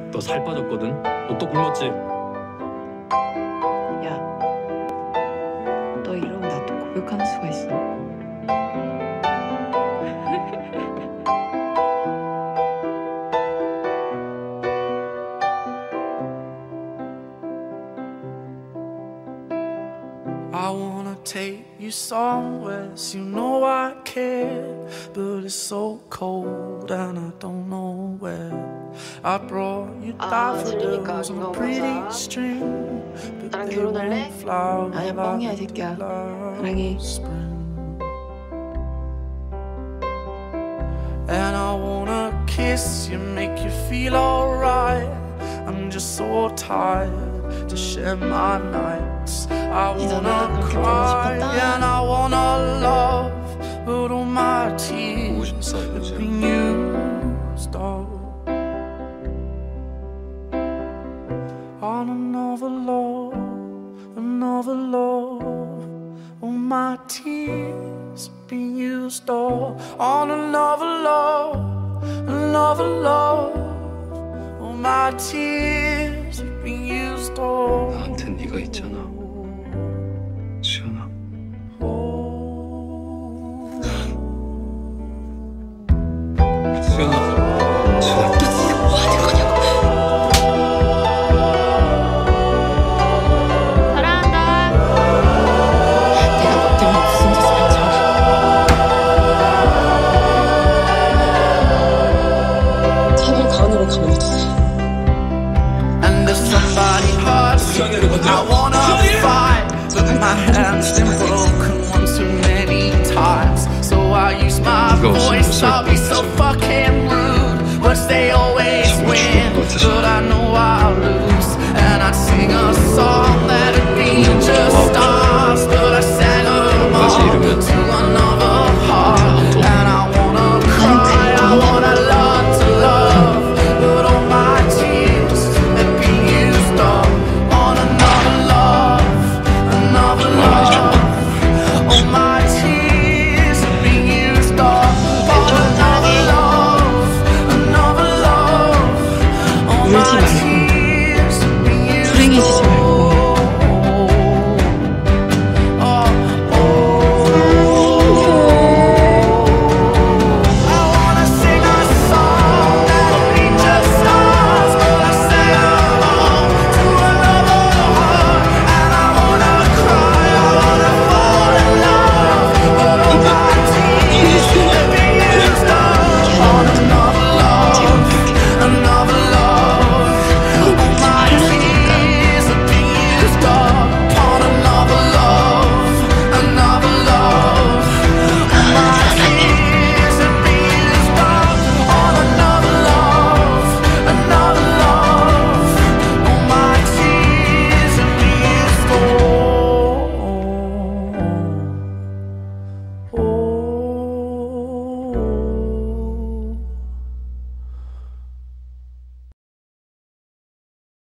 너 살 빠졌거든? 너 또 굶었지? 야, 너 이러고 나 또 고백하는 수가 있어? I wanna take you somewhere, so you know I care, but it's so cold and I don't know where. I brought you daffodils on a pretty string, but they won't flower 아니야, 뻥이야, 이 새끼야. 사랑해. And I wanna kiss you, make you feel alright. I'm just so tired to share my nights. I wanna cry and I wanna love, but all my tears have been used up on another love, another love. All my tears have been used up on another love, another love. All my tears have been used up. 나한텐 네가 있잖아, 수연아. 수연아. I wanna fight, but my hand's been broken one too many times. So I use my voice, I'll be so fucking rude, but they always win, but I know I'll lose. And I'd sing a song that'd be just stars, but I sang them all to another heart. And I wanna cry, I wanna learn to love, but all my tears have been used up. 울지 말고